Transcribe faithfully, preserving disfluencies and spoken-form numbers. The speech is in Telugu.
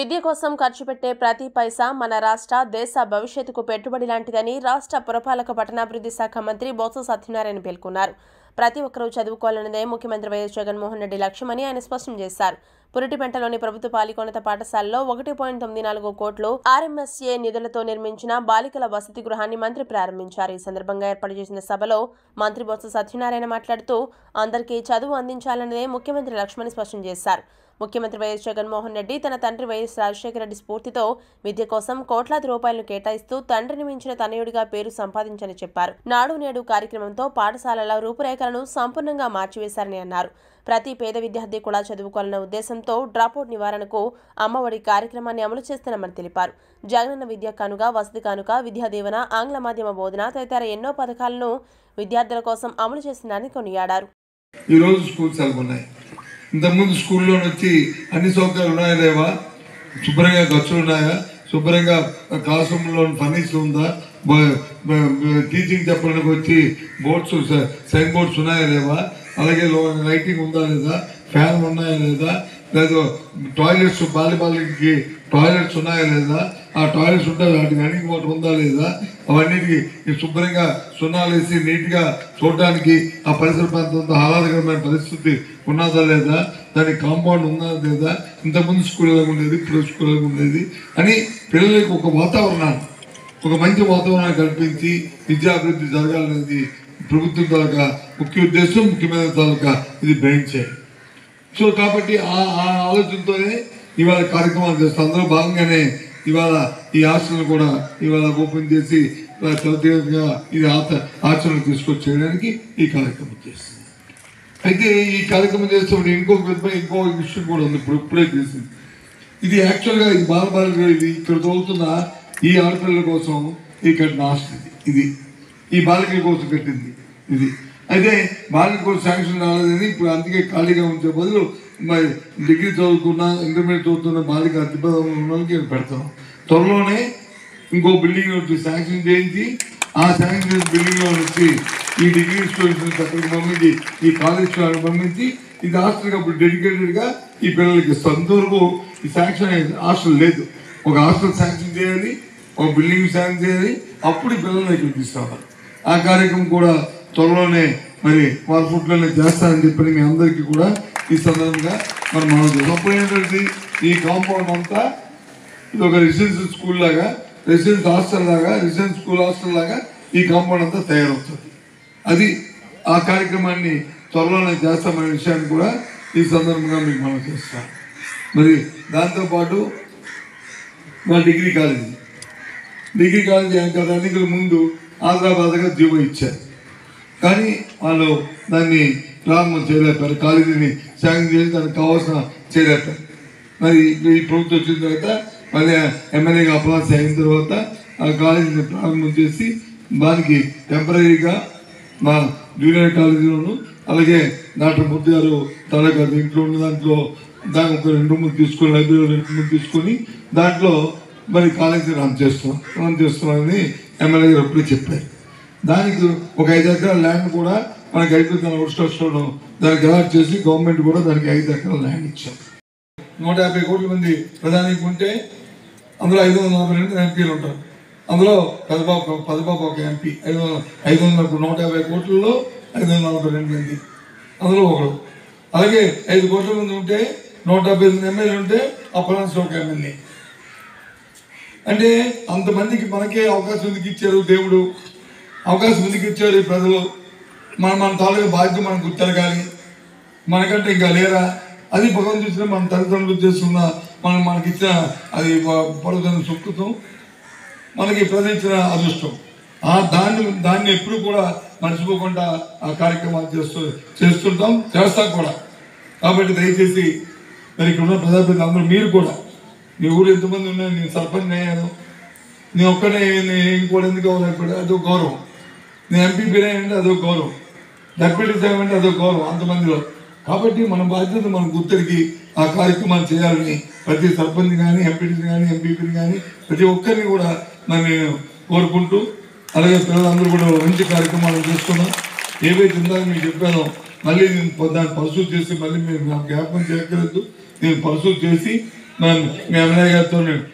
విద్య కోసం ఖర్చు పెట్టే ప్రతి పైసా మన రాష్ట్ర దేశ భవిష్యత్తుకు పెట్టుబడి లాంటిదని రాష్ట్ర పురపాలక పట్టణాభివృద్ధి శాఖ మంత్రి బొత్స సత్యనారాయణ పేర్కొన్నారు. ప్రతి ఒక్కరూ చదువుకోవాలన్నదే ముఖ్యమంత్రి వైఎస్ జగన్మోహన్ రెడ్డి లక్ష్యమని ఆయన స్పష్టం చేశారు. పురిటిపెంటలోని ప్రభుత్వ పాలికోన్నత పాఠశాలలో ఒకటి పాయింట్ తొమ్మిది నాలుగు కోట్లు ఆర్ఎంఎస్ఏ నిధులతో నిర్మించిన బాలికల వసతి గృహాన్ని మంత్రి ప్రారంభించారు. ఈ సందర్భంగా ఏర్పాటు చేసిన సభలో మంత్రి బొత్స సత్యనారాయణ మాట్లాడుతూ అందరికీ చదువు అందించాలన్నదే ముఖ్యమంత్రి లక్ష్యమని స్పష్టం చేశారు. ముఖ్యమంత్రి వైఎస్ జగన్మోహన్ రెడ్డి తన తండ్రి వైఎస్ రాజశేఖర రెడ్డి స్ఫూర్తితో విద్య కోసం కోట్లాది రూపాయలను కేటాయిస్తూ తండ్రిని మించిన తనయుడిగా పేరు సంపాదించని చెప్పారు. నాడు నేడు కార్యక్రమంతో పాఠశాలల రూపురేఖలను సంపూర్ణంగా మార్చివేశారని అన్నారు. ప్రతి పేద విద్యార్థి కూడా చదువుకోవాలన్న ఉద్దేశంతో డ్రాపౌట్ నివారణకు అమ్మఒడి కార్యక్రమాన్ని అమలు చేస్తున్నామని తెలిపారు. జగనన్న విద్య కానుక, వసతి కానుక, విద్యా దీవెన, ఆంగ్ల మాధ్యమ బోధన తదితర ఎన్నో పథకాలను విద్యార్థుల కోసం అమలు చేస్తున్నారని కొనియాడారు. ఇంతకుముందు స్కూల్లో వచ్చి అన్ని సౌకర్యాలు ఉన్నాయా లేవా, శుభ్రంగా ఖర్చులు ఉన్నాయా, శుభ్రంగా క్లాస్ రూమ్లో ఫర్నిచర్ ఉందా, టీచింగ్ చెప్పడానికి వచ్చి బోర్డ్స్ సైన్ బోర్డ్స్ ఉన్నాయా లేవా, అలాగే లైటింగ్ ఉందా లేదా, ఫ్యాన్ ఉన్నాయా లేదా, లేదా టాయిలెట్స్ బాలి బాలికి టాయిలెట్స్ ఉన్నాయా లేదా, ఆ టాయిలెట్స్ ఉంటే వాటికి రన్నింగ్ వాటర్ ఉందా లేదా, అవన్నిటికీ శుభ్రంగా సున్నాలు వేసి నీట్గా చూడడానికి ఆ పరిసర ప్రాంతంతో ఆహ్లాదకరమైన పరిస్థితి ఉన్నదా లేదా, దానికి కాంపౌండ్ ఉందా లేదా, ఇంతకుముందు స్కూల్లో ఉండేది ఇప్పుడు స్కూల్లో ఉండేది అని పిల్లలకి ఒక వాతావరణాన్ని ఒక మంచి వాతావరణాన్ని కల్పించి విద్యాభివృద్ధి జరగాలనేది ప్రభుత్వం తాలూకా ముఖ్య ఉద్దేశం, ముఖ్యమైన తాలూకా ఇది గ్రహించారు. సో కాబట్టి ఆ ఆ ఆలోచనతోనే ఇవాళ కార్యక్రమాలు చేస్తాం. అందులో భాగంగానే ఇవాళ ఈ హాస్టల్ కూడా ఇవాళ ఓపెన్ చేసి త్వరితగతిగా ఇది ఆచరణ తీసుకొచ్చేయడానికి ఈ కార్యక్రమం చేస్తుంది. అయితే ఈ కార్యక్రమం చేసేటప్పుడు ఇంకొక విధంగా ఇంకో విషయం కూడా ఉంది. ఇప్పుడు ఇప్పుడే చేసింది ఇది యాక్చువల్గా ఇది బాల బాలికలు ఇది ఇక్కడ చదువుతున్న ఈ ఆడపిల్లల కోసం ఇక్కడ హాస్టల్ ఇది ఈ బాలికల కోసం కట్టింది ఇది. అయితే బాలిక కోసం శాంక్షన్ రాలేదని ఇప్పుడు అందుకే ఖాళీగా ఉంచే బదులు మరి డిగ్రీ చదువుకున్న ఇంటర్మీడియట్ చదువుతున్న బాలిక అతిపదంలో ఉన్న వాళ్ళకి పెడతాం. త్వరలోనే ఇంకో బిల్డింగ్ వచ్చి శాంక్షన్ చేయించి ఆ శాంక్షన్ చేసిన బిల్డింగ్లో వచ్చి ఈ డిగ్రీ స్టూడెంట్స్ అక్కడికి పంపించి ఈ కాలేజ్ స్టూడెంట్ పంపించి ఇది హాస్టల్కి అప్పుడు డెడికేటెడ్గా ఈ పిల్లలకి ఇస్తాం. అంతవరకు ఈ శాంక్షన్ హాస్టల్ లేదు. ఒక హాస్టల్ శాంక్షన్ చేయాలి, ఒక బిల్డింగ్ శాంక్షన్ చేయాలి, అప్పుడు ఈ పిల్లల్ని ఇక్కడ తీసుకురావాలి. ఆ కార్యక్రమం కూడా త్వరలోనే మరి వాళ్ళ ఫుట్లోనే చేస్తారని చెప్పి మీ అందరికీ కూడా ఈ సందర్భంగా మనం మనం చేస్తాం. అప్పుడు ఏంటంటే ఈ కాంపౌండ్ అంతా ఇది ఒక రెసిడెన్షియల్ స్కూల్ లాగా, రెసిడెన్స్ హాస్టల్ లాగా, రెసిడెన్స్ స్కూల్ హాస్టల్ లాగా ఈ కాంపౌండ్ అంతా తయారవుతుంది. అది ఆ కార్యక్రమాన్ని త్వరలోనే చేస్తామనే విషయాన్ని కూడా ఈ సందర్భంగా మీకు మనం చేస్తాం. మరి దాంతోపాటు మా డిగ్రీ కాలేజీ డిగ్రీ కాలేజీ గత ఎన్నికల ముందు ఆంధ్రాబాద్గా జీవో ఇచ్చారు. కానీ వాళ్ళు దాన్ని ప్రారంభం చేయలేపారు. కాలేజీని శాంక్షన్ చేసి దానికి కావాల్సిన చేయలేపారు. మరి ఈ ప్రభుత్వం వచ్చిన తర్వాత మళ్ళీ ఎమ్మెల్యేగా అప్లాస్ అయిన తర్వాత ఆ కాలేజీని ప్రారంభం చేసి దానికి టెంపరీగా మా జూనియర్ కాలేజీలోను అలాగే డాక్టర్ మూర్తి గారు తాలూకా ఇంట్లో ఉన్న దాంట్లో దానికి ఒక రెండు రూములు తీసుకొని లైబ్రరీలో రెండు రూములు తీసుకొని దాంట్లో మరి కాలేజీ రన్ చేస్తున్నాం రన్ చేస్తున్నామని ఎమ్మెల్యే గారు ఎప్పుడూ చెప్పారు. దానికి ఒక ఐదు ఎకరాల ల్యాండ్ కూడా మనకి అయిపోతున్న అవుట్స్కట్స్లో దానికి అలాట్ చేసి గవర్నమెంట్ కూడా దానికి ఐదు ఎకరాల ల్యాండ్ ఇచ్చాం. నూట యాభై కోట్ల మంది ప్రధానికి ఉంటే అందులో ఐదు వందల నలభై రెండు ఎంపీలు ఉంటారు. అందులో పదబాబు పదబాబు ఒక ఎంపీ ఐదు వందల ఐదు వందల నూట యాభై కోట్లలో ఐదు వందల నలభై రెండు మంది అందులో ఒకడు. అలాగే ఐదు కోట్ల మంది ఉంటే నూట డెబ్బై ఎనిమిది ఎమ్మెల్యేలు ఉంటే అప్పలాన్స్ ఒక ఎమ్మెల్యే. అంటే అంతమందికి మనకే అవకాశం ఎందుకు ఇచ్చారు దేవుడు, అవకాశం ఎందుకు ఇచ్చారు ఈ ప్రజలు? మనం మన తాలూకా బాధ్యత మనం గుర్తెరగాలి. మనకంటే ఇంకా లేరా? అది భగవంతుడు ఇచ్చిన మన తల్లిదండ్రులు చేస్తున్న మనం మనకిచ్చిన అది పడుతున్న సుకృతం, మనకి ప్రజలు ఇచ్చిన అదృష్టం. ఆ దాన్ని దాన్ని ఎప్పుడు కూడా మర్చిపోకుండా ఆ కార్యక్రమాలు చేస్తూ చేస్తుంటాం చేస్తాం కూడా. కాబట్టి దయచేసి మరి ఇక్కడ ఉన్న ప్రజాప్రతినిధులు అందరూ మీరు కూడా మీ ఊరు ఎంతమంది ఉన్నారు, నేను సర్పంచ్ అయ్యాను, నేను ఒక్కనే ఇంకోటి ఎందుకు అవ్వలేకపోయాడు అదొక గౌరవం, నేను ఎంపీపీ అయ్యానంటే అదొక గౌరవం, డెప్యూటీ సీఎం అంటే అదొక గౌరవం అంతమందిలో. కాబట్టి మన బాధ్యత మనం గుర్తెరిగి ఆ కార్యక్రమాలు చేయాలని ప్రతి సర్పంచ్ కానీ ఎంపీటీని కానీ ఎంపీపీని కానీ ప్రతి ఒక్కరిని కూడా మరి నేను కోరుకుంటూ, అలాగే పిల్లలందరూ కూడా మంచి కార్యక్రమాలు చేసుకున్నాం. ఏవైతే ఉందని మీకు చెప్పానో మళ్ళీ నేను దాన్ని పరిశుద్ధి చేసి మళ్ళీ మీరు నాకు జ్ఞాపకం చేయక్కర్లేదు, నేను పరిశుద్ధి చేసి మా మీ ఎమ్మెల్యే గారితో